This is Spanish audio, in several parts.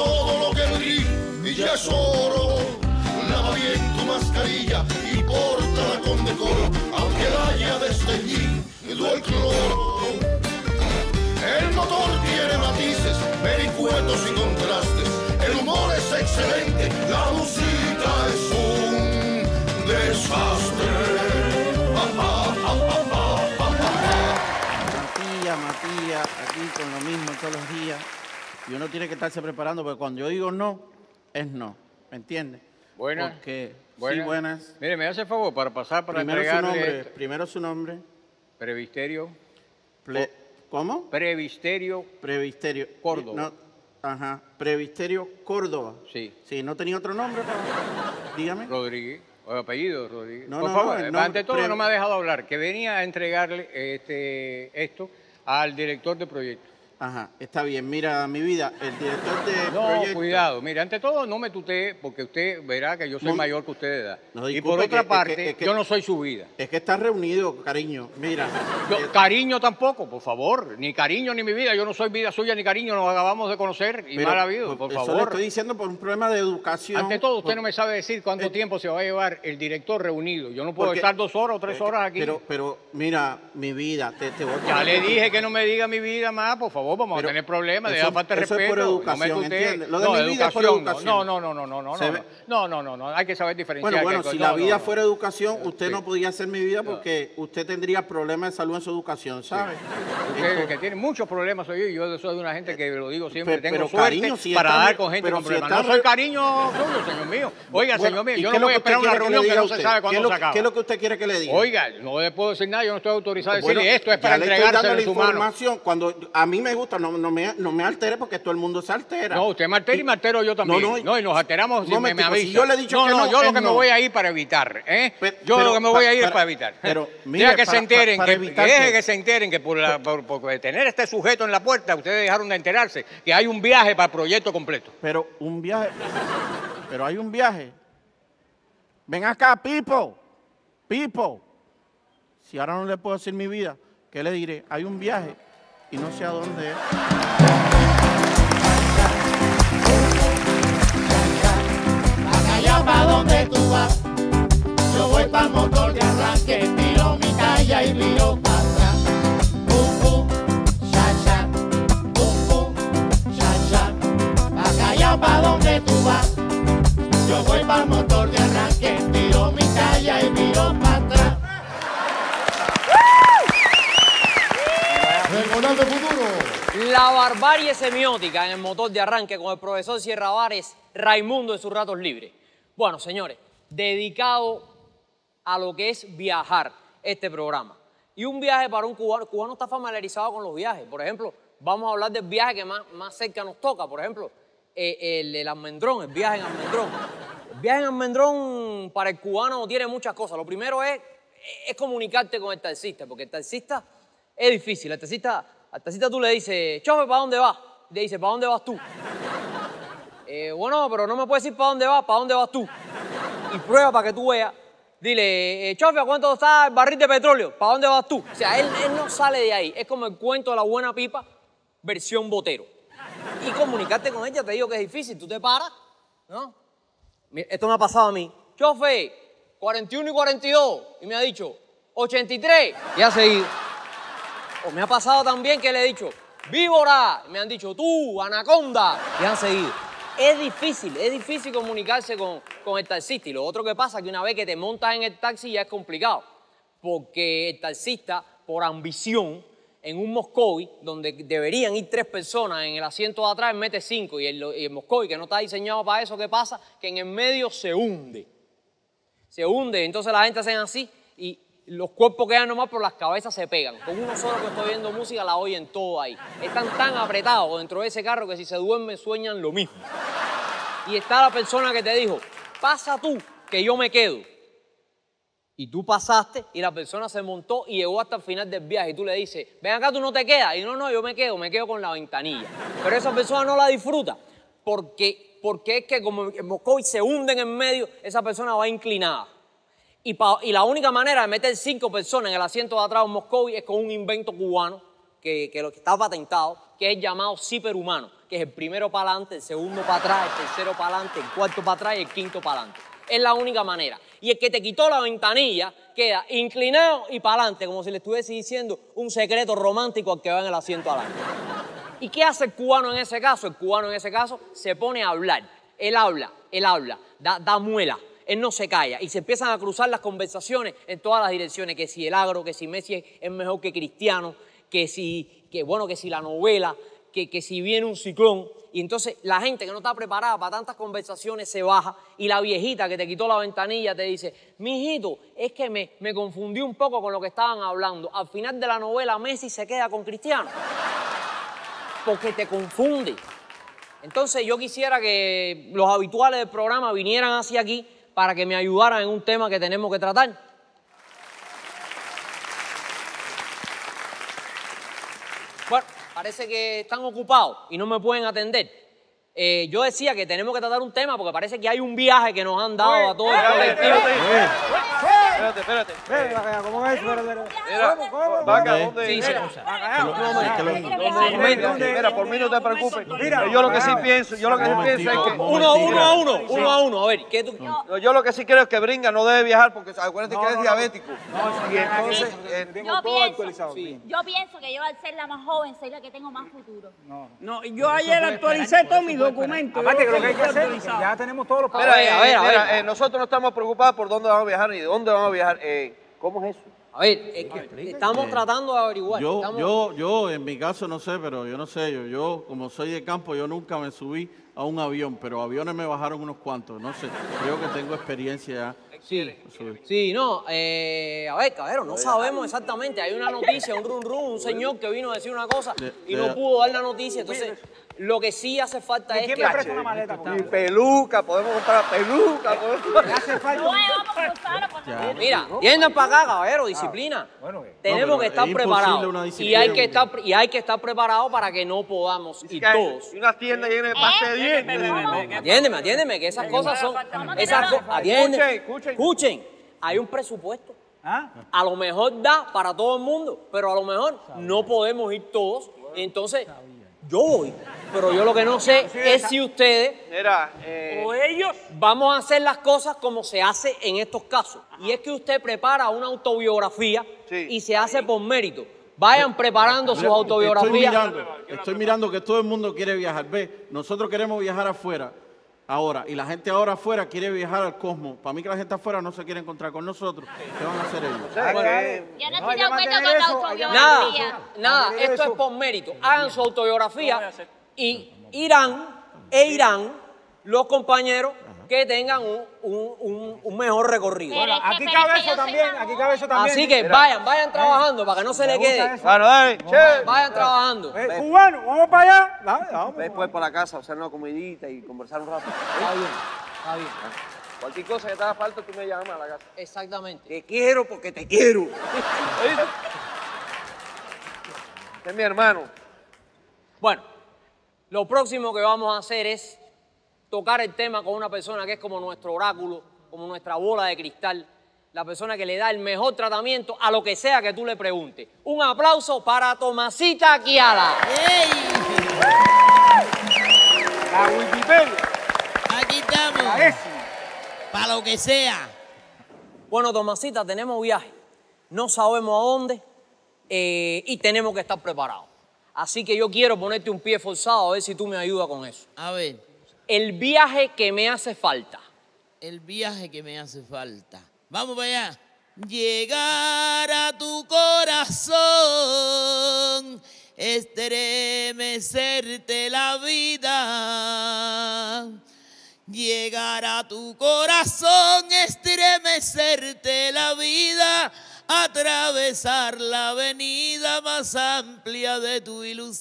todo lo que brilla es oro. Lava bien tu mascarilla y pórtala con decoro, aunque la haya desteñido el cloro. El motor tiene matices, vericuetos y contrastes. El humor es excelente, la música es un desastre. Matías, aquí con lo mismo todos los días. Y uno tiene que estarse preparando, porque cuando yo digo no, es no. ¿Me entiendes? Buenas. Porque, buenas. sí, buenas. Mire, me hace favor para pasar para Primero entregarle... su nombre. Primero su nombre. Previsterio. ¿Cómo? Previsterio. Previsterio. Córdoba. No, ajá. Previsterio Córdoba. Sí. Sí, ¿no tenía otro nombre? Dígame. Rodríguez. O apellido Rodríguez. No, por no, favor, no, ante todo no me ha dejado hablar. Que venía a entregarle esto al director de proyecto. Ajá, está bien. Mira, mi vida, el director de No, proyecto... cuidado. Mire, ante todo no me tutee porque usted verá que yo soy mayor que usted de edad. No, y por disculpe, otra parte, yo no soy su vida. Es que está reunido, cariño. Mira. Cariño tampoco, por favor. Ni cariño ni mi vida. Yo no soy vida suya ni cariño. Nos acabamos de conocer y mal habido, por favor. Eso le estoy diciendo por un problema de educación. Ante todo, usted no me sabe decir cuánto tiempo se va a llevar el director reunido. Yo no puedo estar 2 horas o 3 horas aquí. Pero, mira, mi vida, te voy a... Ya le dije que no me diga mi vida más, por favor, vamos a tener problemas. Deja falta de respeto. Eso es por educación, ¿entiendes? Lo de mi vida es por educación. No, hay que saber diferenciar. Bueno, si la vida fuera educación, usted no podría ser mi vida porque usted tendría problemas de salud en su educación, ¿sabe? Usted que tiene muchos problemas soy yo, y yo soy una gente que lo digo siempre, tengo pero suerte cariño, si para está, dar con gente con problemas. No soy cariño suyo, señor mío. Oiga, Bueno, señor mío, ¿y yo qué no es lo voy a que esperar usted una quiere que reunión le que diga no a se usted? sabe cuándo se acaba. ¿Qué es lo que usted quiere que le diga? Oiga, no le puedo decir nada, yo no estoy autorizado a Bueno, decirle esto, es para ya le estoy entregárselo dando en la su mano. información. Cuando a mí me gusta, no me altere porque todo el mundo se altera. No, usted me altera y me altero yo también. No, y nos alteramos si me avisa. Si yo le he dicho que no, yo lo que me voy a ir para evitar, ¿eh? Yo lo que me voy a ir es para evitar. Pero, mire, que se enteren, que se enteren que por tener este sujeto en la puerta, ustedes dejaron de enterarse que hay un viaje para el proyecto completo. Pero un viaje, pero hay un viaje. Ven acá, Pipo. Si ahora no le puedo decir mi vida, ¿qué le diré? Hay un viaje y no sé a dónde es. Allá pa' donde tú vas, yo voy pa'l motor de arranque, tiro mi talla y miro para atrás. Cha, cha, allá pa' donde tú vas, yo voy pa'l motor de arranque, tiro mi talla y miro para atrás. Recordando el futuro. La barbarie semiótica en el motor de arranque con el profesor Sierra Vares, Raimundo en sus ratos libres. Bueno, señores, dedicado a lo que es viajar este programa. Y un viaje para un cubano. El cubano está familiarizado con los viajes. Por ejemplo, vamos a hablar del viaje que más cerca nos toca. Por ejemplo, el almendrón, el viaje en almendrón. El viaje en almendrón para el cubano tiene muchas cosas. Lo primero es comunicarte con el taxista, porque el taxista es difícil. Al taxista tú le dices, chofer, ¿para dónde vas? Y te dice, ¿para dónde vas tú? Bueno, pero no me puedes decir para dónde vas tú. Y prueba para que tú veas. Dile, chofer, ¿a cuánto está el barril de petróleo? ¿Para dónde vas tú? O sea, él no sale de ahí. Es como el cuento de la buena pipa, versión botero. Y comunicarte con ella, te digo que es difícil. Tú te paras, ¿no? Esto me ha pasado a mí. Chofer, 41 y 42. Y me ha dicho, 83. Y ha seguido. O me ha pasado también que le he dicho, víbora. Y me han dicho, tú, anaconda. Y han seguido. Es difícil comunicarse con el taxista. Y lo otro que pasa es que una vez que te montas en el taxi ya es complicado. Porque el taxista, por ambición, en un Moscovi, donde deberían ir 3 personas en el asiento de atrás, mete 5. Y el Moscovi, que no está diseñado para eso, ¿qué pasa? Que en el medio se hunde. Se hunde, entonces la gente hace así y los cuerpos quedan nomás, pero las cabezas se pegan. Con uno solo que estoy oyendo música la oyen todo ahí. Están tan apretados dentro de ese carro que si se duermen sueñan lo mismo. Y está la persona que te dijo, pasa tú, que yo me quedo. Y tú pasaste y la persona se montó y llegó hasta el final del viaje. Y tú le dices, ven acá, tú no te quedas. Y no, yo me quedo con la ventanilla. Pero esa persona no la disfruta porque es que como el Moscovi se hunde en el medio, esa persona va inclinada. Y la única manera de meter 5 personas en el asiento de atrás de un Moscovi es con un invento cubano que lo que está patentado, que es el llamado zipper humano, que es el primero para adelante, el segundo para atrás, el tercero para adelante, el cuarto para atrás y el quinto para adelante. Es la única manera. Y el que te quitó la ventanilla queda inclinado y para adelante, como si le estuviese diciendo un secreto romántico al que va en el asiento adelante. ¿Y qué hace el cubano en ese caso? El cubano en ese caso se pone a hablar. Él habla, da muela. Él no se calla y se empiezan a cruzar las conversaciones en todas las direcciones, que si el agro, que si Messi es mejor que Cristiano, que si la novela, que si viene un ciclón. Y entonces la gente que no está preparada para tantas conversaciones se baja y la viejita que te quitó la ventanilla te dice, mijito, es que me confundí un poco con lo que estaban hablando. Al final de la novela Messi se queda con Cristiano. Porque te confunde. Entonces yo quisiera que los habituales del programa vinieran hacia aquí para que me ayudaran en un tema que tenemos que tratar. Bueno, parece que están ocupados y no me pueden atender. Yo decía que tenemos que tratar un tema porque parece que hay un viaje que nos han dado a todos el colectivo. Espérate. ¿Cómo es? ¿Cómo? Vaca, ¿dónde? Sí. Mira, por mí no te preocupes. Mira, yo lo que sí pienso es que... Uno a uno. A ver, ¿qué tú...? No, yo lo que sí creo es que Bringa no debe viajar porque acuérdate que es diabético. Y entonces tenemos todo actualizado. Yo pienso que yo al ser la más joven soy la que tengo más futuro. No, yo ayer actualicé todos mis documentos. Aparte que lo que hay que hacer es que ya tenemos todos los papeles. Mira, nosotros no estamos preocupados por dónde vamos a viajar ni de dónde vamos a viajar. ¿Cómo es eso? A ver, estamos tratando de averiguar. Yo en mi caso no sé, pero yo no sé. Yo como soy de campo, yo nunca me subí a un avión, pero aviones me bajaron unos cuantos. No sé, creo que tengo experiencia ya. Sí, no, a ver, cabrero, no sabemos exactamente. Hay una noticia, un señor que vino a decir una cosa y no pudo dar la noticia. Entonces, lo que sí hace falta es que... ¿Quién me presta una maleta? Y peluca, podemos comprar peluca. Hace falta... Mira, tiendan para acá, caballero, disciplina. Tenemos que estar preparados. Y hay que estar preparados para que no podamos ir todos. Y una tienda llena de pastel de dientes. Atiéndeme, que esas cosas son... Escuchen, hay un presupuesto. A lo mejor da para todo el mundo, pero a lo mejor no podemos ir todos. Entonces, yo voy. Pero yo lo que no sé es si ustedes o ellos vamos a hacer las cosas como se hace en estos casos. Y es que usted prepara una autobiografía y se hace por mérito. Vayan preparando sus autobiografías. Estoy mirando que todo el mundo quiere viajar. Ve, nosotros queremos viajar afuera ahora y la gente ahora afuera quiere viajar al cosmos. Para mí que la gente afuera no se quiere encontrar con nosotros. ¿Qué van a hacer ellos? Yo no estoy de acuerdo con la autobiografía. Nada, esto es por mérito. Hagan su autobiografía y irán los compañeros que tengan un mejor recorrido. Bueno, aquí cabe eso también, Así que vayan trabajando para que no se le quede. Bueno, dale, Vayan trabajando. Cubano, vamos para allá. Después por la casa, hacer una comidita y conversar un rato. Está bien. Cualquier cosa que te haga falta, tú me llamas a la casa. Exactamente. Te quiero porque te quiero. Este es mi hermano. Bueno, lo próximo que vamos a hacer es tocar el tema con una persona que es como nuestro oráculo, como nuestra bola de cristal, la persona que le da el mejor tratamiento a lo que sea que tú le preguntes. Un aplauso para Tomasita Kiala. La Wikipedia. Aquí estamos. Para lo que sea. Bueno, Tomasita, tenemos viaje. No sabemos a dónde y tenemos que estar preparados. Así que yo quiero ponerte un pie forzado a ver si tú me ayudas con eso. A ver. El viaje que me hace falta. El viaje que me hace falta. Vamos para allá. Llegar a tu corazón, estremecerte la vida. Llegar a tu corazón, estremecerte la vida. Atravesar la avenida más amplia de tu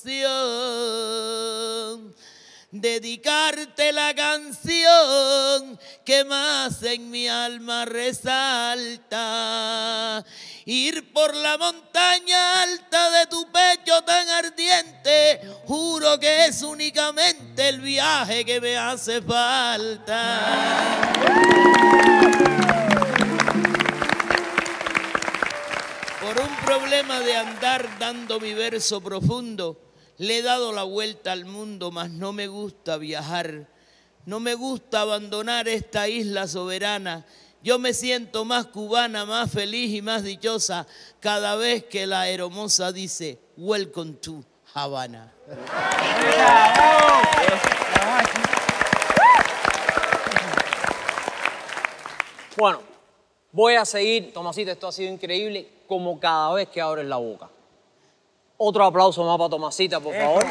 ilusión. Dedicarte la canción que más en mi alma resalta. Ir por la montaña alta de tu pecho tan ardiente. Juro que es únicamente el viaje que me hace falta. Por un problema de andar dando mi verso profundo. Le he dado la vuelta al mundo, mas no me gusta viajar. No me gusta abandonar esta isla soberana. Yo me siento más cubana, más feliz y más dichosa cada vez que la aeromoza dice Welcome to Habana. Bueno, voy a seguir, Tomasito, esto ha sido increíble, como cada vez que abres la boca. Otro aplauso más para Tomasita, por favor.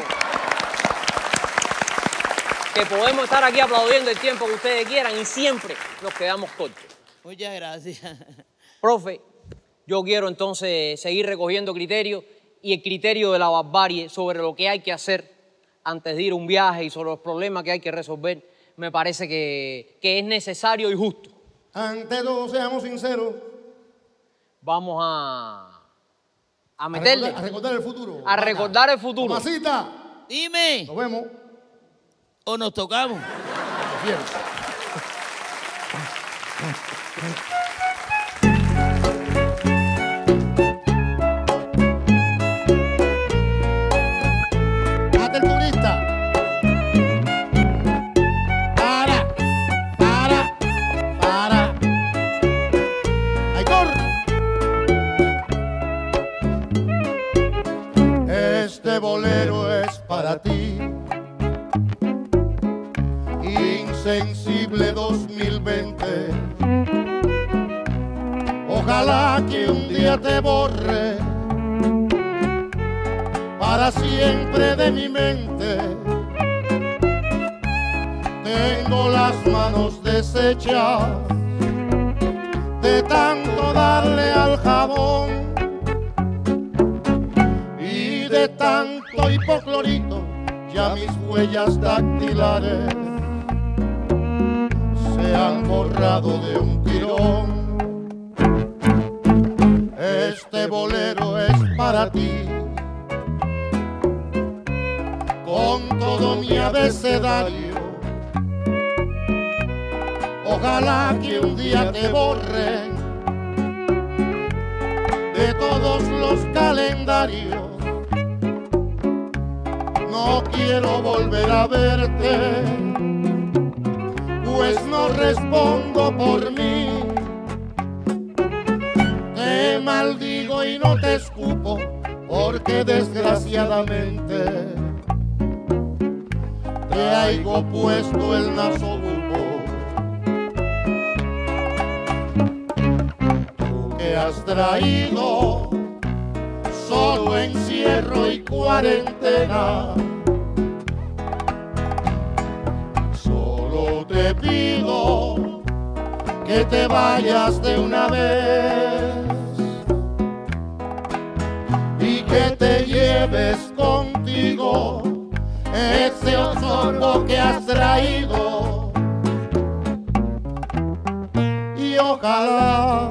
Que podemos estar aquí aplaudiendo el tiempo que ustedes quieran y siempre nos quedamos cortos. Muchas gracias. Profe, yo quiero entonces seguir recogiendo criterios y el criterio de la barbarie sobre lo que hay que hacer antes de ir a un viaje y sobre los problemas que hay que resolver, me parece que es necesario y justo. Ante todo, seamos sinceros. Vamos a meterle. A recordar el futuro. A recordar el futuro. Tomasita. Dime. Nos vemos. ¿O nos tocamos? Bien. Hasta el turista. Para. Aitor. Este bolero es para ti. Insensible 2020. Ojalá que un día te borre para siempre de mi mente. Tengo las manos deshechas de tanto darle al jabón y de tanto hipoclorito, ya mis huellas dactilares se han borrado de un tirón. Este bolero es para ti, con todo mi abecedario. Ojalá que un día te borren de todos los calendarios. No quiero volver a verte, pues no respondo por mí. Te maldigo y no te escupo, porque desgraciadamente te haigo puesto el nasobuco. Tú que has traído solo encierro y cuarentena, te pido que te vayas de una vez y que te lleves contigo ese osorbo que has traído. Y ojalá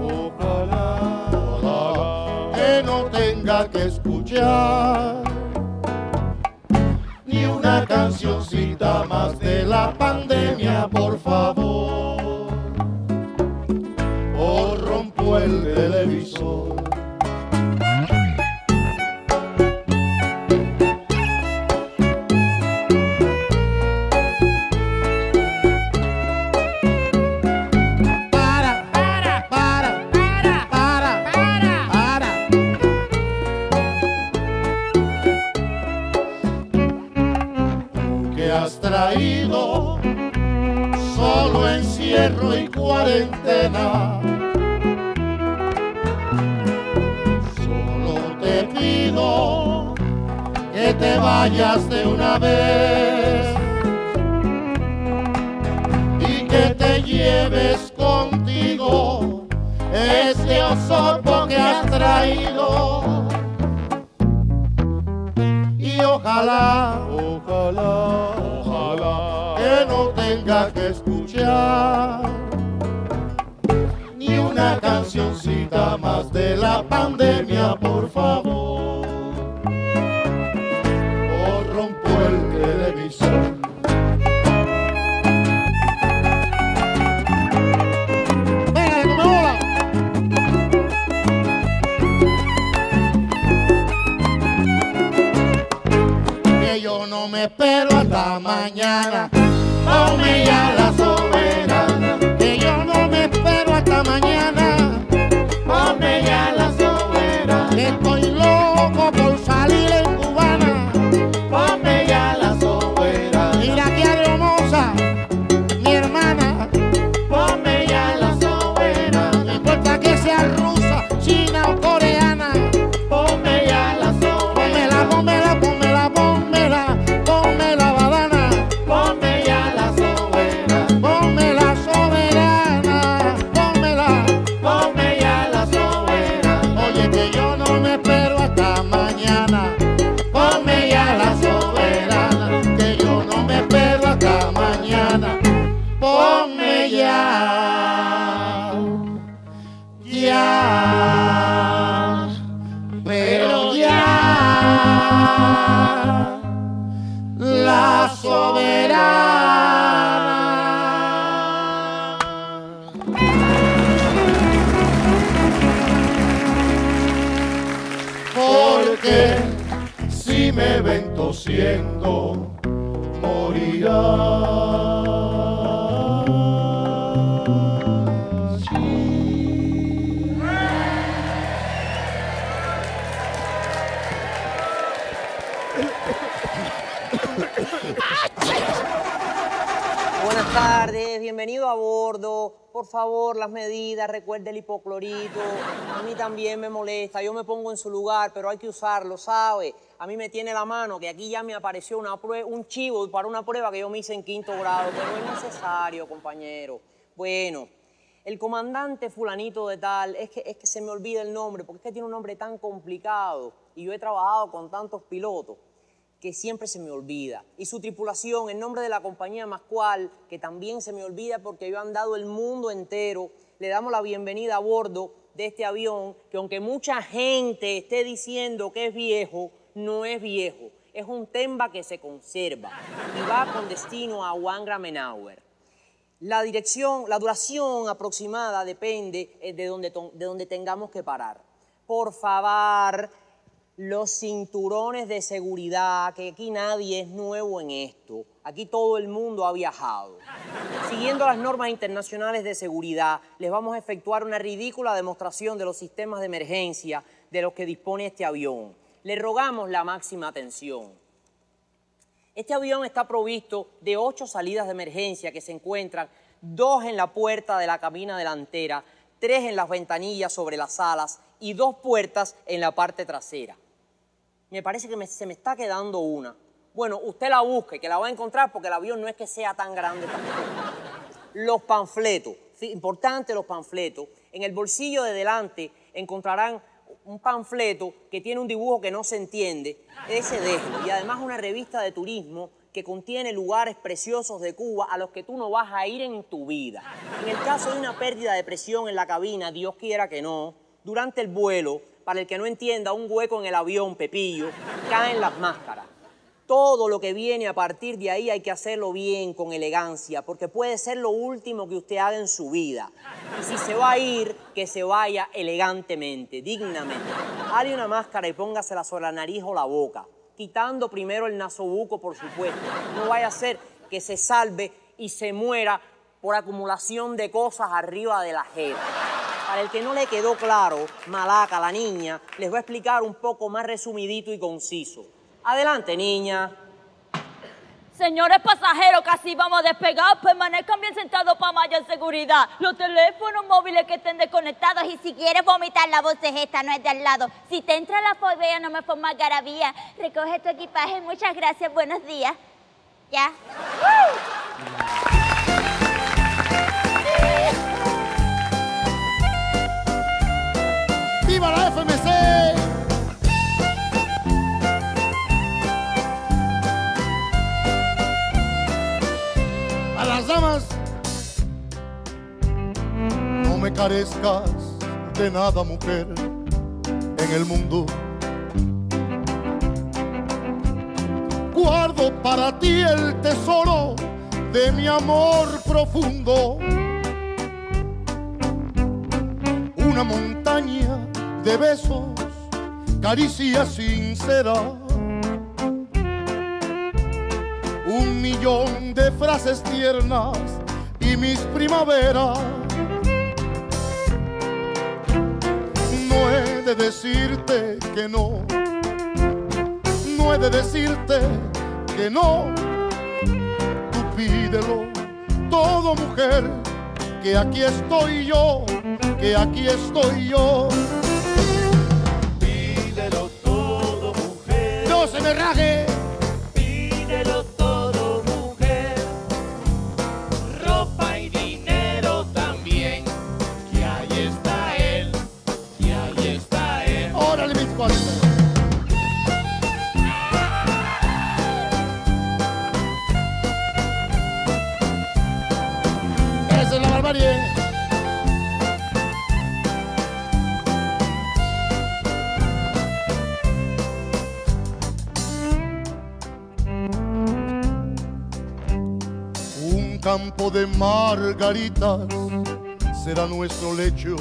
que no tenga que escuchar ni una cancioncita más de la pandemia, por favor. O rompo el televisor. Traído solo encierro y cuarentena. Solo te pido que te vayas de una vez y que te lleves contigo ese osorbo que has traído. Y ojalá que no tenga que escuchar ni una cancioncita más de la pandemia, por favor. O rompo el televisor. Venga, mañana. Ponme ya la soberana, que yo no me espero hasta mañana. Ponme ya la soberana, que estoy loco por salir en cubana. Ponme ya la soberana, mira que hermosa, mi hermana. Ponme ya la soberana, no importa que sea rusa, china o coreana. Ponme ya la soberana, pónmela, pónmela, pónmela, pónmela badana. Ponme ya la soberana, ponme la soberana, pónmela, ponme ya la soberana. Oye que yo no me espero hasta mañana. Ponme ya la soberana, que yo no me espero hasta mañana. Ponme ya, ya, pero ya, la soberana. Porque si me ven tosiendo, morirás. Buenas tardes, bienvenido a bordo. Por favor, las medidas, recuerde el hipoclorito. A mí también me molesta, yo me pongo en su lugar, pero hay que usarlo, ¿sabe? A mí me tiene la mano que aquí ya me apareció un chivo para una prueba que yo me hice en 5º grado, pero no es necesario, compañero. Bueno, el comandante fulanito de tal, es que se me olvida el nombre, porque es que tiene un nombre tan complicado y yo he trabajado con tantos pilotos que siempre se me olvida. Y su tripulación, en nombre de la compañía Mascual, que también se me olvida porque yo he andado el mundo entero, le damos la bienvenida a bordo de este avión, que aunque mucha gente esté diciendo que es viejo, no es viejo. Es un Temba que se conserva y va con destino a Wangra-Menauer. La duración aproximada depende de donde tengamos que parar. Por favor, los cinturones de seguridad, que aquí nadie es nuevo en esto. Aquí todo el mundo ha viajado. Siguiendo las normas internacionales de seguridad, les vamos a efectuar una ridícula demostración de los sistemas de emergencia de los que dispone este avión. Le rogamos la máxima atención. Este avión está provisto de 8 salidas de emergencia que se encuentran 2 en la puerta de la cabina delantera, 3 en las ventanillas sobre las alas y 2 puertas en la parte trasera. Me parece que se me está quedando una. Bueno, usted la busque, que la va a encontrar porque el avión no es que sea tan grande tampoco. Los panfletos, importante los panfletos. En el bolsillo de delante encontrarán un panfleto que tiene un dibujo que no se entiende, ese déjelo. Y además una revista de turismo que contiene lugares preciosos de Cuba a los que tú no vas a ir en tu vida. En el caso de una pérdida de presión en la cabina, Dios quiera que no, durante el vuelo, para el que no entienda, un hueco en el avión, Pepillo, caen las máscaras. Todo lo que viene a partir de ahí hay que hacerlo bien, con elegancia, porque puede ser lo último que usted haga en su vida. Y si se va a ir, que se vaya elegantemente, dignamente. Hale una máscara y póngasela sobre la nariz o la boca, quitando primero el nasobuco, por supuesto. No vaya a ser que se salve y se muera por acumulación de cosas arriba de la jeta. Para el que no le quedó claro, Malaca, la niña, les va a explicar un poco más resumidito y conciso. Adelante, niña. Señores pasajeros, casi vamos a despegar. Permanezcan bien sentados para mayor seguridad. Los teléfonos móviles que estén desconectados. Y si quieres vomitar, la voz es esta, no es de al lado. Si te entra la fobia, no me formas garabía. Recoge tu equipaje. Muchas gracias. Buenos días. ¿Ya? ¡Viva la FMC! A las damas, no me carezcas de nada, mujer, en el mundo. Guardo para ti el tesoro de mi amor profundo. Una montaña de besos, caricia sincera. 1.000.000 de frases tiernas y mis primaveras. No he de decirte que no, no he de decirte que no. Tú pídelo todo, mujer, que aquí estoy yo, que aquí estoy yo. Pídelo todo, mujer. No se me raje. Pídelo todo, mujer. Ropa y dinero también. Que ahí está él, que ahí está él. Órale, mis cuates. Esa es la barbarie. Un campo de margaritas será nuestro lecho.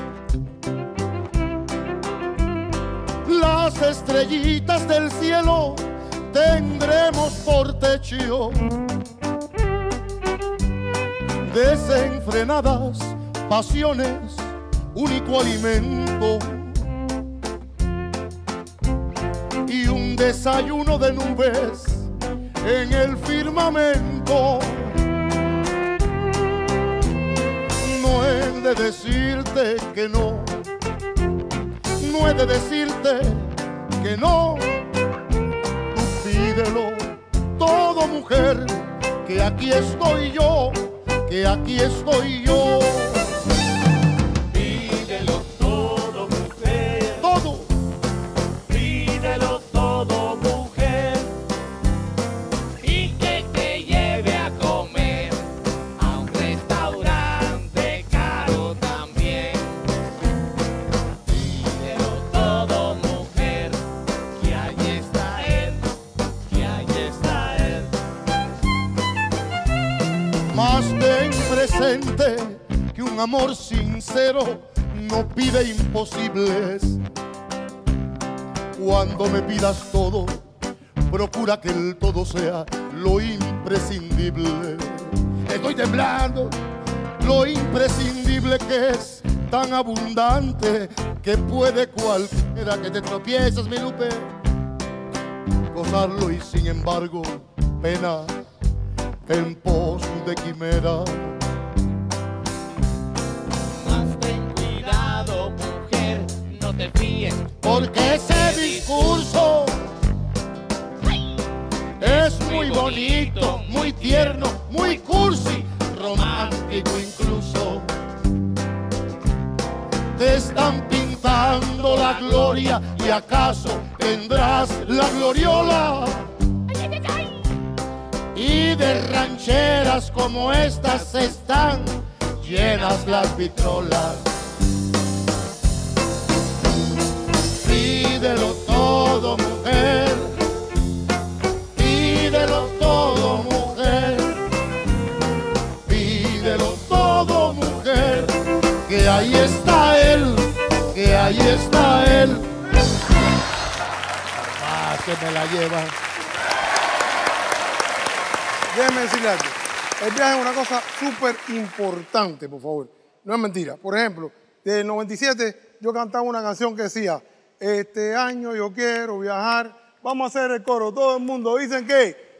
Las estrellitas del cielo tendremos por techo. Desenfrenadas pasiones, único alimento. Y un desayuno de nubes en el firmamento. No he de decirte que no, no he de decirte que no. Tú pídelo todo, mujer, que aquí estoy yo, que aquí estoy yo. Pídelo todo, mujer. Todo. Pídelo todo, mujer. Y que te lleve a comer a un restaurante caro también. Pídelo todo, mujer, que ahí está él, que ahí está él. Más ten presente que un amor sincero no pide imposibles. Cuando me pidas todo, procura que el todo sea lo imprescindible. Estoy temblando, lo imprescindible que es tan abundante que puede cualquiera que te tropiezas, mi Lupe, gozarlo y sin embargo pena en pos de quimera. Más ten cuidado, mujer, no te fíes, Porque ese discurso es muy bonito, muy tierno, muy cursi, romántico incluso. Te están pintando la gloria y acaso tendrás la gloriola. Y de rancheras como estas están llenas las vitrolas. Pídelo todo, mujer. Pídelo todo, mujer. Pídelo todo, mujer. Que ahí está él, que ahí está él. Ah, que me la llevan. Déjeme decirle algo. El viaje es una cosa súper importante, por favor. No es mentira. Por ejemplo, del 97 yo cantaba una canción que decía: este año yo quiero viajar. Vamos a hacer el coro. Todo el mundo dicen que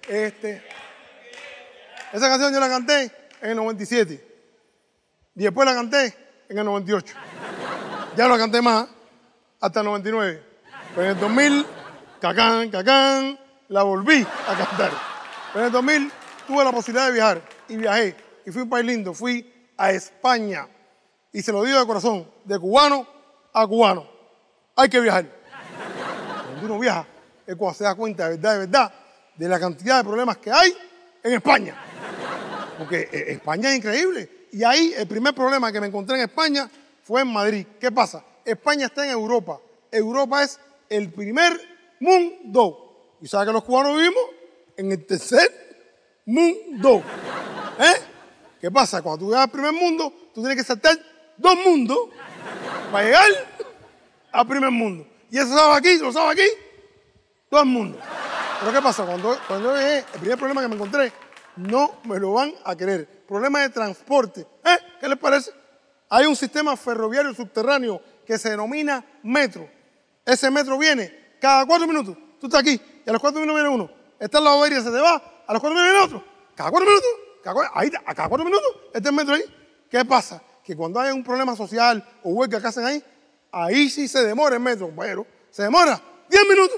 esa canción yo la canté en el 97. Y después la canté en el 98. Ya no la canté más hasta el 99. Pero en el 2000, cacán, la volví a cantar. Pero en el 2000 tuve la posibilidad de viajar y viajé. Y fui a un país lindo, fui a España. Y se lo digo de corazón, de cubano a cubano. Hay que viajar. Cuando uno viaja es cuando se da cuenta de verdad, de la cantidad de problemas que hay en España. Porque España es increíble. Y ahí el primer problema que me encontré en España fue en Madrid. ¿Qué pasa? España está en Europa. Europa es el primer mundo. ¿Y sabe que los cubanos vivimos en el tercer mundo? ¿Qué pasa? Cuando tú llegas al primer mundo, tú tienes que saltar 2 mundos para llegar al primer mundo. Y eso sabe aquí, lo sabe aquí, todo el mundo. Pero ¿qué pasa? Cuando yo llegué, el primer problema que me encontré, no me lo van a creer. Problema de transporte. ¿Qué les parece? Hay un sistema ferroviario subterráneo que se denomina metro. Ese metro viene cada 4 minutos. Tú estás aquí y a los 4 minutos viene uno. Está en la bobería, se te va, a los 4 minutos viene otro. Cada 4 minutos, a cada 4 minutos, este es el metro ahí. ¿Qué pasa? Que cuando hay un problema social o huelga que hacen ahí sí se demora el metro, pero se demora 10 minutos.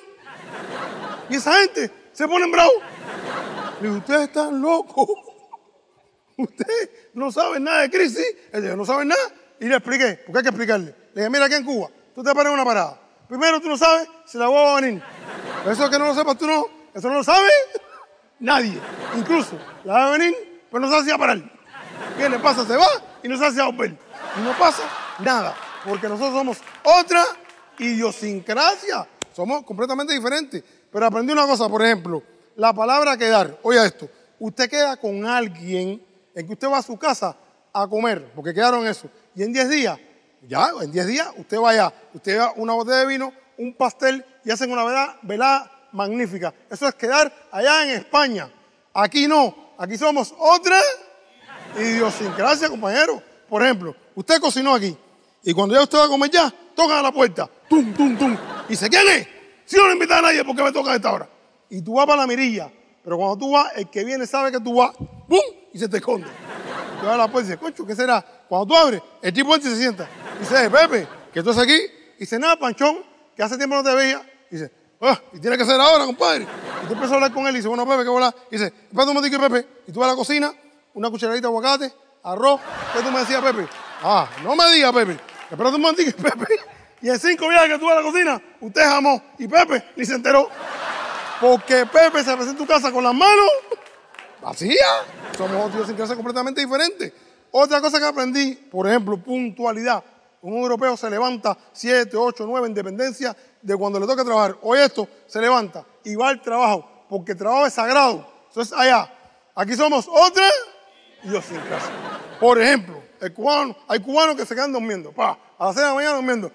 Y esa gente se pone bravo. Le digo, ustedes están locos. Ustedes no saben nada de crisis. Ellos no saben nada. Y le expliqué, porque hay que explicarle. Le dije, mira, aquí en Cuba, tú te paras en una parada. Primero, tú no sabes si la guagua va a venir. Eso que no lo sepas tú no. Eso no lo sabe nadie. Incluso la va a venir, pero no sabe si va a parar. ¿Qué le pasa? Se va y no sabe si va a volver. Y no pasa nada. Porque nosotros somos otra idiosincrasia. Somos completamente diferentes. Pero aprendí una cosa, por ejemplo, la palabra quedar. Oiga esto, usted queda con alguien en que usted va a su casa a comer, porque quedaron eso. Y en 10 días, en 10 días, usted va allá, usted lleva una botella de vino, un pastel y hacen una velada magnífica. Eso es quedar allá en España. Aquí no, aquí somos otra idiosincrasia, compañero. Por ejemplo, usted cocinó aquí y cuando ya usted va a comer ya, tocan a la puerta, tum, tum, tum. Y dice, ¿quién es? Si no le invitas a nadie, ¿por qué me toca a esta hora? Y tú vas para la mirilla, pero cuando tú vas, el que viene sabe que tú vas, ¡pum! Y se te esconde. Tú vas a la puerta y dices, concho, ¿qué será? Cuando tú abres, el tipo entra y se sienta. Y dice, Pepe, que tú estás aquí. Y dice, nada, Panchón, que hace tiempo no te veía. Y dice, y tiene que ser ahora, compadre. Y tú empiezas a hablar con él y dice, bueno, Pepe, ¿qué volá? Y dice, espérate un momentico, Pepe. Y tú vas a la cocina, una cucharadita de aguacate, arroz. ¿Qué tú me decías, Pepe? No me digas, Pepe. Espérate un momentico, Pepe. Y en 5 días que tú vas a la cocina, usted jamó. Y Pepe ni se enteró. Porque Pepe se presenta en tu casa con las manos vacías. Somos otros sin clase completamente diferentes. Otra cosa que aprendí, por ejemplo, puntualidad. Un europeo se levanta 7, 8, 9 en dependencia de cuando le toca trabajar. Hoy esto se levanta y va al trabajo, porque el trabajo es sagrado. Entonces allá, aquí somos otra idiosincrasia. Por ejemplo, hay cubanos que se quedan durmiendo. A las 6 de la mañana durmiendo.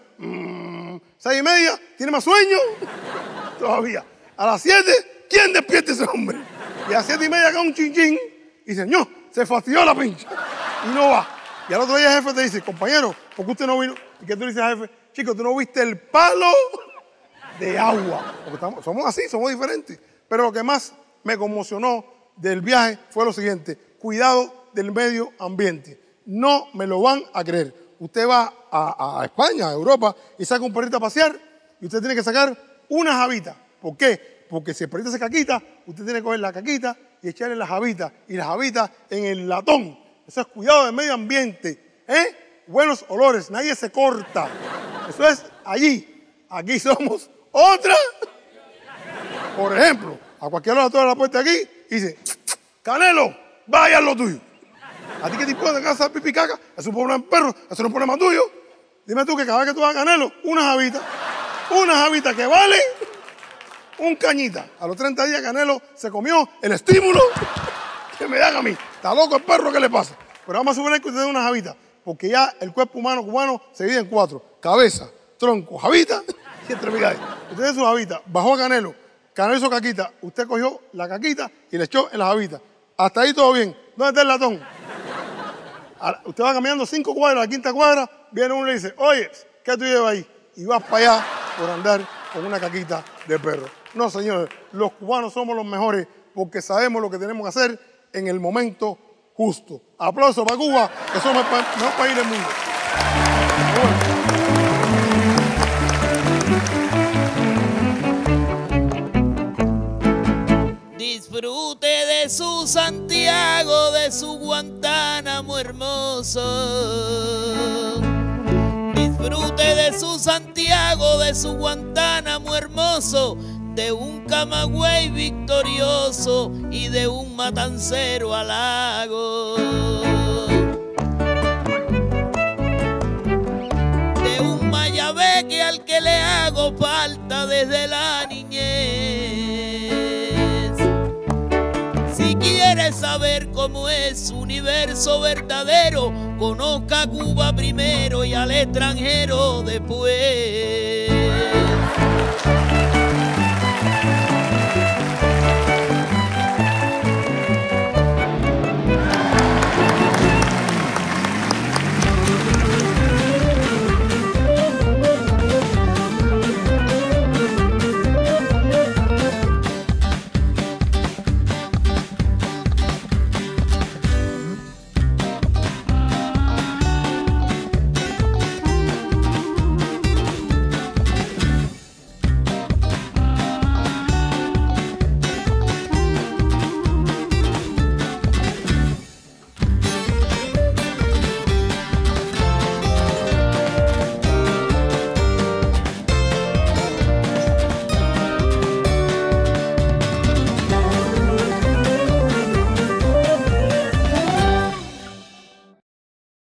6:30, tiene más sueño. Todavía. A las 7, ¿quién despierta ese hombre? Y a las 7:30 cae un chinchín y dice, no, se fastidió la pincha. Y no va. Y al otro día el jefe te dice, compañero, ¿por qué usted no vino? ¿Y qué tú le dices al jefe? Chico, tú no viste el palo de agua. Porque somos así, somos diferentes. Pero lo que más me conmocionó del viaje fue lo siguiente. Cuidado del medio ambiente. No me lo van a creer. Usted va a España, a Europa, y saca un perrito a pasear y usted tiene que sacar una jabita. ¿Por qué? Porque si el perrito se caquita, usted tiene que coger la caquita y echarle la jabita. Y la jabita en el latón. Eso es cuidado del medio ambiente. Buenos olores, nadie se corta. Eso es allí. Aquí somos otra. Por ejemplo, a cualquier hora toda la puerta aquí y dice, Canelo, vaya a lo tuyo. ¿A ti qué te importa que hacer pipi caca? Es un problema de perro, eso no es un problema tuyo. Dime tú que cada vez que tú vas a Canelo, una jabita que vale un cañita. A los 30 días Canelo se comió el estímulo que me dan a mí. Está loco el perro, ¿qué le pasa? Pero vamos a suponer que usted tiene una jabita, porque ya el cuerpo humano cubano se divide en 4. Cabeza, tronco, jabita y extremidades. Usted tiene su jabita, bajó a Canelo, Canelo hizo caquita, usted cogió la caquita y le echó en la jabita. Hasta ahí todo bien. ¿Dónde está el latón? Usted va caminando 5 cuadras, a la 5ª cuadra, viene uno y le dice, oye, ¿qué tú llevas ahí? Y vas para allá por andar con una caquita de perro. No, señores, los cubanos somos los mejores porque sabemos lo que tenemos que hacer en el momento justo. Aplauso para Cuba, que somos el mejor país del mundo. Disfrute de su Santiago, de su Guantánamo hermoso. Disfrute de su Santiago, de su Guantánamo hermoso, de un Camagüey victorioso y de un matancero halago. De un Mayabeque al que le hago falta desde la niñez. Si quiere saber cómo es su universo verdadero, conozca a Cuba primero y al extranjero después.